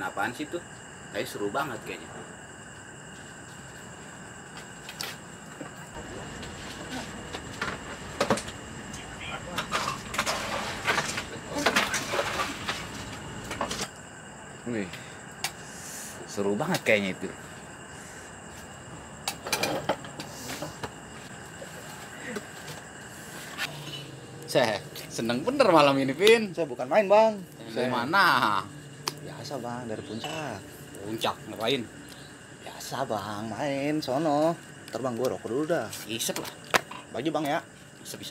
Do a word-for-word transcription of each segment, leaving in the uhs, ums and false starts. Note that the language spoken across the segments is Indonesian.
apaan sih tuh? Kayak seru banget kayaknya. Wih, seru banget kayaknya itu. Saya seneng bener malam ini, Vin. Saya bukan main, Bang. Dari Saya mana? biasa, Bang, dari puncak. Puncak, ngapain? Biasa, Bang, main sono. Ntar Bang, gua rokok dulu dah. Isep lah. Baju, Bang, ya. Isep-isep.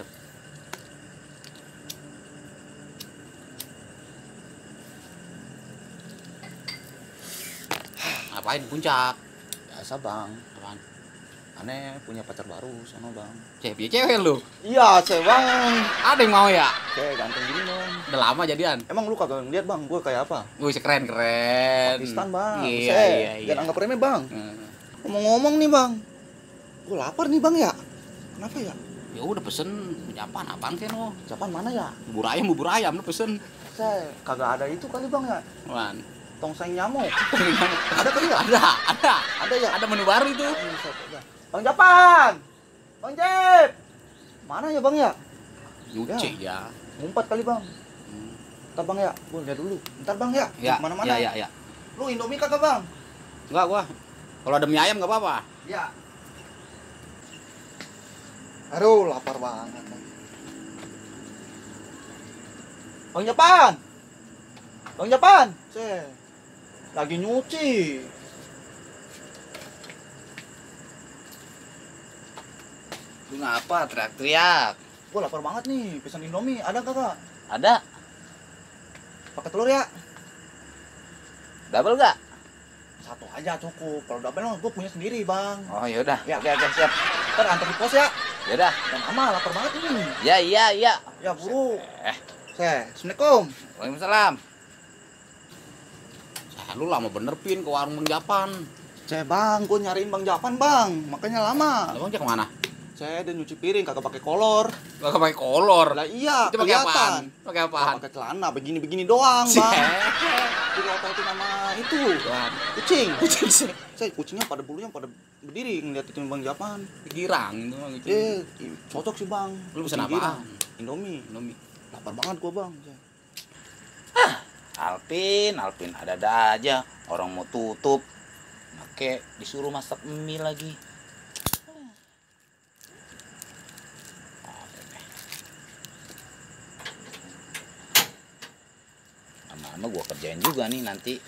Ngapain di puncak? Biasa, Bang. Apaan? Aneh punya pacar baru sono, Bang. Cewek cewek lu. Iya, saya, Bang. Ada yang mau ya? Kayak ganteng gini, Bang. Udah lama jadian. Emang lu kagak ngeliat, Bang, gua kayak apa? Wih, keren keren. Pakistan, Bang. Iya, Saya, iya, iya. jangan anggap remeh, Bang. Hmm. Ngomong-ngomong nih, Bang. Gua lapar nih, Bang, ya. Kenapa ya? Ya udah pesen apaan apaan kan lo? Japan mana ya? Bubur ayam, bubur ayam lu pesen. Saya kagak ada itu kali, Bang, ya. Wan. Tongseng nyamuk. Ada kali ya? Ada, ada. Ada ya? Ada menu baru itu. Bang Japan. Bang Jep. Mana ya, Bang, ya? Nyuci ya. Ngumpet kali, Bang. Hmm. Ntar, Bang, ya. Gua lihat dulu. Ntar, Bang, ya. Ya, Mana-mana. ya, ya, ya. Lu Indomie kagak, Bang? Enggak gua. Kalau ada mie ayam enggak apa-apa. Ya. Aduh, lapar banget. Bang Japan. Bang Japan. Ceh. Lagi nyuci. Lu ngapa teriak-teriak? Gua lapar banget nih. Pesan Indomie. Ada kagak? Ada. Pakai telur ya? Double enggak? Satu aja cukup. Kalau double mah gua punya sendiri, Bang. Oh, ya udah. Ya. Oke, oke, siap. Ntar antar di pos ya. Ya udah. Dan ama lapar banget ini. Ya, iya, iya. Ya, buru. Eh, Seh, Assalamualaikum. Waalaikumsalam. Saya lu lama bener Pin ke warung Bang Japan. Saya, Bang, gua nyariin Bang Japan, Bang. Makanya lama. Abang cek kemana? Saya udah nyuci piring kagak pakai kolor. Gak pakai kolor. Lah iya, Itu pakai apaan? kelihatan. Pakai Nggak apaan? pakai celana, begini-begini doang, Bang. Jadi ototin sama itu. Tuhan. Kucing. Kucing sih. Saya kucingnya pada bulunya pada berdiri ngeliat itu Bang Japan. Girang itu mah gitu. Eh, cocok sih, Bang. Lu pesen Kucing apaan? girang. Indomie. Indomie. Lapar banget gua, Bang. Alpin, Alpin ada-ada aja. Orang mau tutup. Pakai disuruh masak mie lagi. Lama-lama gua kerjain juga nih nanti.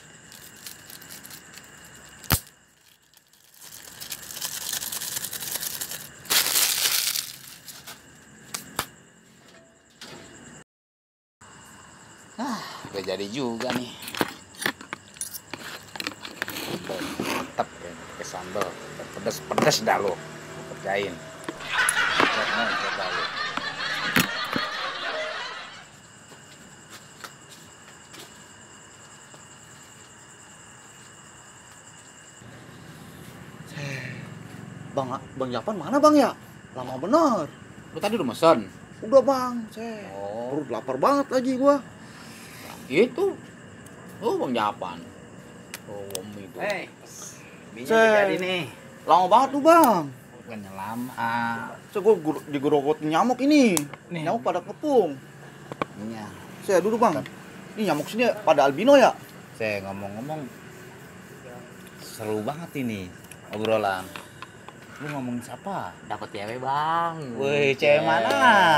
Ah, udah jadi juga nih. Mantap ya, pakai sambal. Pedas-pedas dah lo. Kerjain. Coba coba lo. Bang, Bang Japan mana, Bang, ya? Lama bener. Lu tadi udah mesen? Udah, Bang. Saya. Oh, Perut lapar banget lagi gua. itu. Oh, Bang Japan. Oh, om itu. Hei, minyak Cek. jadi nih. Lama banget tuh, Bang. Bukannya lama. Saya gua gur- digorogotin nyamuk ini. Nih. Nyamuk pada kepung. Iya. Saya duduk, Bang. Ini nyamuk sini pada albino ya? Saya ngomong-ngomong seru banget ini obrolan. Lu ngomongin siapa? Dapat cewek, Bang. Wih, cewek mana?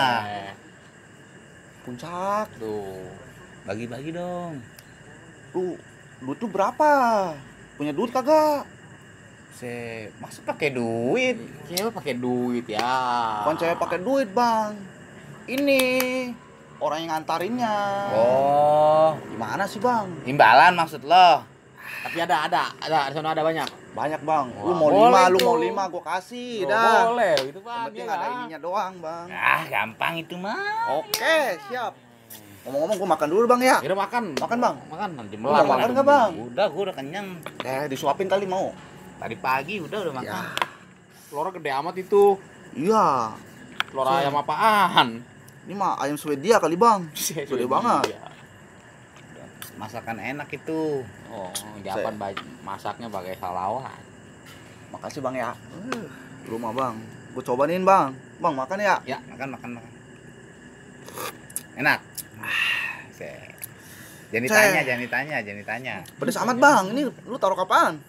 Puncak. Tuh, bagi-bagi dong. Lu duit tuh berapa? Punya duit kagak? Saya masa pakai duit? Cewek pakai duit ya. Bukan cewek pakai duit, Bang. Ini orang yang ngantarinnya. Oh, Gimana sih, Bang? imbalan maksud lo? Tapi ada ada ada di sana ada banyak. Banyak, Bang. Lu Wah, mau boleh lima, lu tuh. mau lima, gua kasih Oh, dah. boleh, itu Yang Bang. penting ya. ada ininya doang, Bang. Ah, gampang itu mah. Oke, siap. Ngomong-ngomong, gua makan dulu, Bang, ya. Kira makan. Makan, Bang. Makan nanti Lu mau makan nggak, Bang? Udah, gua udah kenyang. Eh, disuapin kali mau. Tadi pagi udah udah makan. Ya. Telurnya gede amat itu. Iya. Telur Saya- ayam apaan? Ini mah ayam Swedia kali, Bang. Gede banget. Iya. Masakan enak itu. Oh, Japan ba- masaknya pakai salawan. Makasih bang ya. Uh, lu mah bang. Gue cobain bang. Bang makan ya. Ya, makan makan makan. Enak. Set. Jangan ditanya, jangan ditanya, jangan ditanya. Pedes amat bang. Ini lu taruh kapan?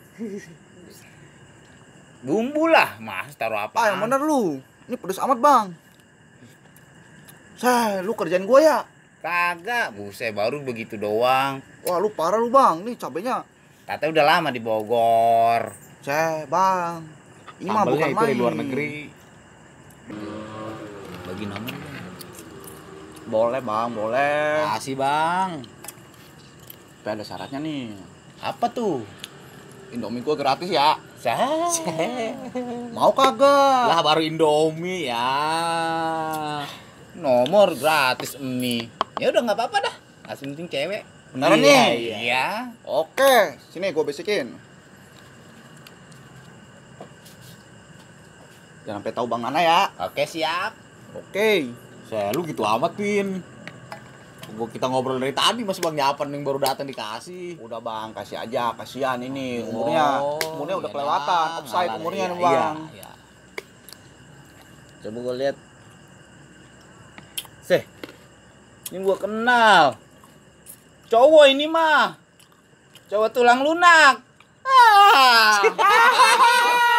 Bumbu lah, mas taruh apa? Ah yang bener lu. Ini pedes amat bang. Saya, lu kerjain gue ya. Kagak, buset baru begitu doang. Wah lu parah lu bang. Nih cabenya. Tata udah lama di Bogor. Saya bang. Ini mah Sambelnya bukan itu main. di luar negeri. Bagi nama. Boleh bang, boleh. Kasih bang. Tapi ada syaratnya nih. Apa tuh? Indomie gue gratis ya. Sah. Mau kagak? Lah baru Indomie ya. Nomor gratis mie. Ya udah nggak apa-apa dah. Asal penting cewek. Beneran Iya, nih? iya. Iya. Oke, sini gue bisikin. Jangan sampai tahu Bang Nana ya. Oke siap. Oke. Saya lu gitu amat, Pin. Gua kita ngobrol dari tadi masih Bang Japan yang baru datang dikasih. Udah Bang, kasih aja. Kasihan ini umurnya. Oh, Umurnya udah iya kelewatan. dah. Offside Ngalah, umurnya iya, nih Bang. Iya, iya. Coba gue lihat. Seh. Ini gua kenal. Cowok ini mah. Cowok tulang lunak. Ah.